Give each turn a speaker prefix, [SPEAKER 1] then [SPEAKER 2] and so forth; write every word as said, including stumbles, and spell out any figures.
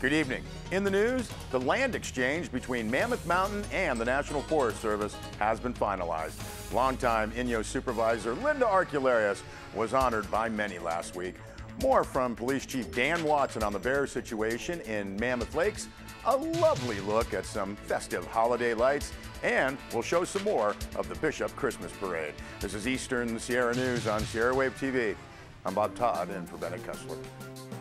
[SPEAKER 1] Good evening. In the news, the land exchange between Mammoth Mountain and the National Forest Service has been finalized. Longtime Inyo supervisor Linda Arcularius was honored by many last week. More from Police Chief Dan Watson on the bear situation in Mammoth Lakes, a lovely look at some festive holiday lights, and we'll show some more of the Bishop Christmas Parade. This is Eastern Sierra News on Sierra Wave T V. I'm Bob Todd in for Bennett Kessler.